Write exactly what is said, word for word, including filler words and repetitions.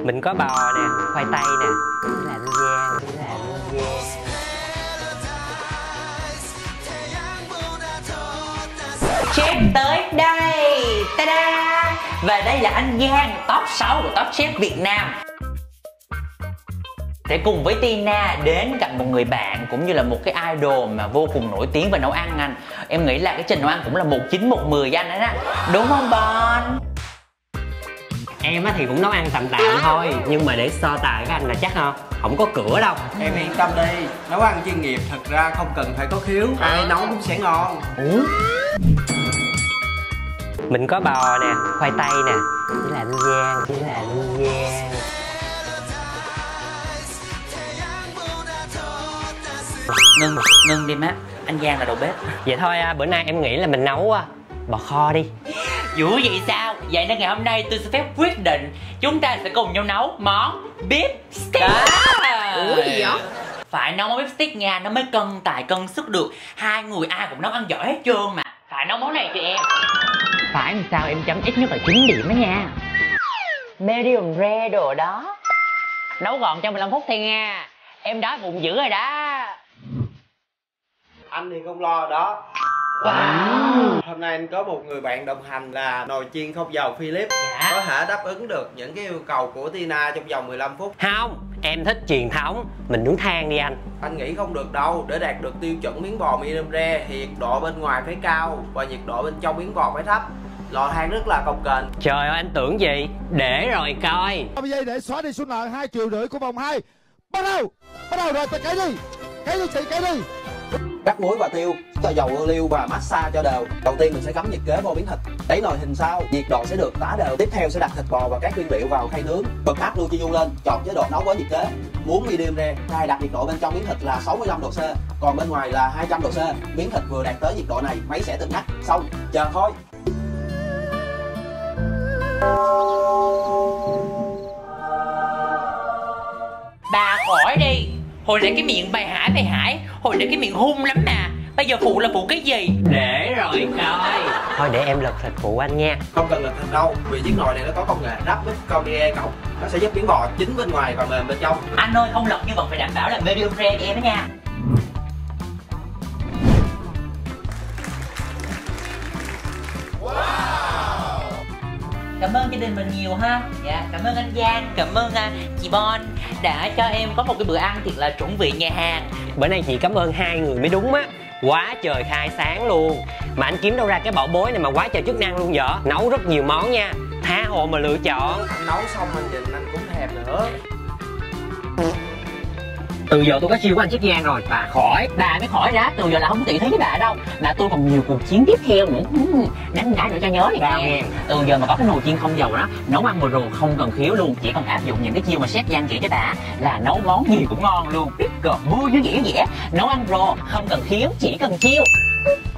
Mình có bò nè, khoai tây nè, với là ăn gian, với là ăn gian. Chef tới đây, ta-da! Và đây là anh Giang, top sáu của Top Chef Việt Nam. Sẽ cùng với Tina đến gặp một người bạn cũng như là một cái idol mà vô cùng nổi tiếng về nấu ăn anh. Em nghĩ là cái trình nấu ăn cũng là một chín một mười với anh đấy đó. Đúng không Bon? Em á thì cũng nấu ăn tạm tạm thôi, nhưng mà để so tài với anh là chắc không không có cửa đâu. Em yên tâm đi, nấu ăn chuyên nghiệp thật ra không cần phải có khiếu, ai nấu cũng sẽ ngon. Ủa? Mình có bò nè, khoai tây nè, với là ăn gian, với là ăn gian. Ngưng, ngưng đi má, anh Giang là đầu bếp. Vậy thôi à, bữa nay em nghĩ là mình nấu à, bò kho đi. Vui vậy sao? Vậy nên ngày hôm nay tôi sẽ phép quyết định chúng ta sẽ cùng nhau nấu món beef steak. Ủa gì vậy? Phải nấu món beef steak nha, nó mới cân tài cân sức được. Hai người ai cũng nấu ăn giỏi hết trơn mà. Phải nấu món này cho em. Phải làm sao em chấm ít nhất là chín điểm đó nha. Medium rare đồ đó. Nấu gọn trong mười lăm phút thôi nha. Em đói bụng dữ rồi đó. Anh thì không lo đó. Wow. Hôm nay anh có một người bạn đồng hành là nồi chiên không dầu Philips. Dạ. Có thể đáp ứng được những cái yêu cầu của Tina trong vòng mười lăm phút. Không, em thích truyền thống, mình nướng than đi anh. Anh nghĩ không được đâu, để đạt được tiêu chuẩn miếng bò medium rare thì nhiệt độ bên ngoài phải cao và nhiệt độ bên trong miếng bò phải thấp. Lò than rất là cồng kềnh. Trời ơi anh tưởng gì, để rồi coi. Bây giờ để xóa đi số nợ hai triệu rưỡi của vòng hai. Bắt đầu, bắt đầu rồi, ta cấy đi, cấy đi chị, cấy đi. Rắc muối và tiêu, cho dầu ô liu và massage cho đều. Đầu tiên mình sẽ cắm nhiệt kế vô miếng thịt, đẩy nồi hình sao, nhiệt độ sẽ được tả đều. Tiếp theo sẽ đặt thịt bò và các nguyên liệu vào khay nướng, bật áp lưu chi du lên, chọn chế độ nấu với nhiệt kế. Muốn medium rare, cài đặt nhiệt độ bên trong miếng thịt là sáu mươi lăm độ C, còn bên ngoài là hai trăm độ C. Miếng thịt vừa đạt tới nhiệt độ này, máy sẽ tự ngắt. Xong, chờ thôi. Bà khỏi đi. Hồi nãy cái miệng bày hải bày hải, hồi nãy cái miệng hung lắm nè. Bây giờ phụ là phụ cái gì? Để rồi coi. Thôi để em lật thịt phụ anh nha. Không cần lật thịt đâu, vì chiếc nồi này nó có công nghệ Wrap with Cordier cộng. Nó sẽ giúp miếng bò chín bên ngoài và mềm bên trong. Anh ơi, không lật như vậy phải đảm bảo là medium rare cho em đó nha. Cảm ơn gia đình mình nhiều ha. Dạ, cảm ơn anh Giang, cảm ơn uh, chị Bon đã cho em có một cái bữa ăn thiệt là chuẩn vị nhà hàng. Bữa nay chị cảm ơn hai người mới đúng á. Quá trời khai sáng luôn. Mà anh kiếm đâu ra cái bảo bối này mà quá trời chức năng luôn vậy? Nấu rất nhiều món nha, tha hồ mà lựa chọn. Anh nấu xong anh nhìn anh cũng thèm nữa. Từ giờ tôi có chiêu của anh Chiếc Giang rồi. Bà khỏi, bà mới khỏi ra. Từ giờ là không có tị thế với bà đâu. Mà tôi còn nhiều cuộc chiến tiếp theo nữa. Đánh đá nữa cho nhớ này nghe. Từ giờ mà có cái nồi chiên không dầu đó, nấu ăn bờ rù không cần khiếu luôn. Chỉ cần áp dụng những cái chiêu mà sếp Giang chỉ cho bà là nấu món gì cũng ngon luôn. Biết cờ vui với dễ dễ. Nấu ăn rồ không cần khiếu, chỉ cần chiêu.